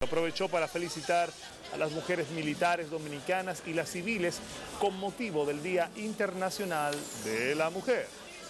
Aprovechó para felicitar a las mujeres militares dominicanas y las civiles con motivo del Día Internacional de la Mujer.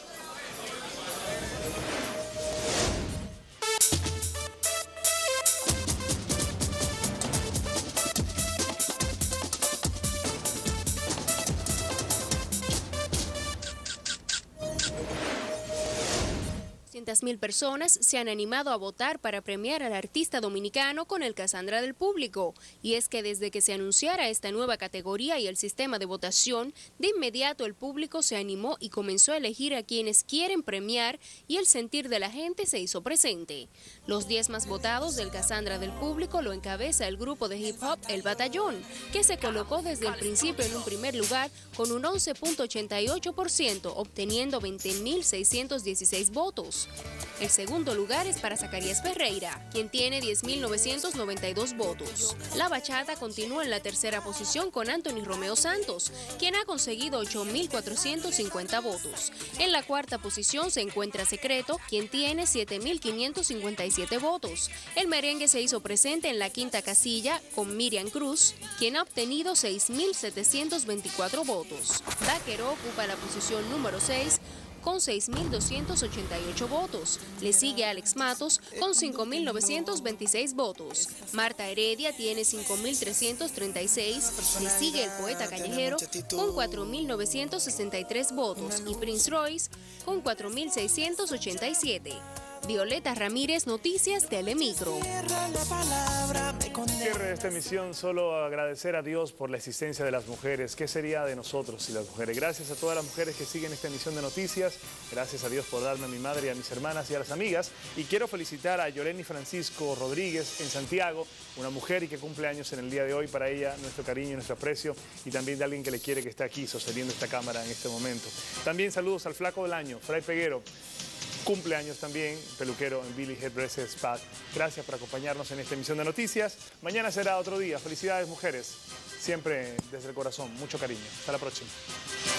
Mil personas se han animado a votar para premiar al artista dominicano con el Casandra del Público. Y es que desde que se anunciara esta nueva categoría y el sistema de votación, de inmediato el público se animó y comenzó a elegir a quienes quieren premiar y el sentir de la gente se hizo presente. Los 10 más votados del Casandra del Público lo encabeza el grupo de hip hop El Batallón, que se colocó desde el principio en un primer lugar con un 11.88%, obteniendo 20.616 votos. El segundo lugar es para Zacarías Ferreira, quien tiene 10.992 votos. La bachata continúa en la tercera posición con Anthony Romeo Santos, quien ha conseguido 8.450 votos. En la cuarta posición se encuentra Secreto, quien tiene 7.557 votos. El merengue se hizo presente en la quinta casilla con Miriam Cruz, quien ha obtenido 6.724 votos. Vaquero ocupa la posición número 6, con 6.288 votos. Le sigue Alex Matos con 5.926 votos. Marta Heredia tiene 5.336. Le sigue el Poeta Callejero con 4.963 votos y Prince Royce con 4.687. Violeta Ramírez, Noticias Telemicro. Cierre de esta emisión, solo agradecer a Dios por la existencia de las mujeres. ¿Qué sería de nosotros sin las mujeres? Gracias a todas las mujeres que siguen esta emisión de noticias. Gracias a Dios por darme a mi madre y a mis hermanas y a las amigas. Y quiero felicitar a Yoleni Francisco Rodríguez en Santiago, una mujer y que cumple años en el día de hoy. Para ella, nuestro cariño y nuestro aprecio. Y también de alguien que le quiere, que está aquí sosteniendo esta cámara en este momento. También saludos al flaco del año, Fray Peguero. Cumpleaños también, peluquero en Billy Hairdresser Spa. Gracias por acompañarnos en esta emisión de noticias. Mañana será otro día. Felicidades, mujeres. Siempre desde el corazón. Mucho cariño. Hasta la próxima.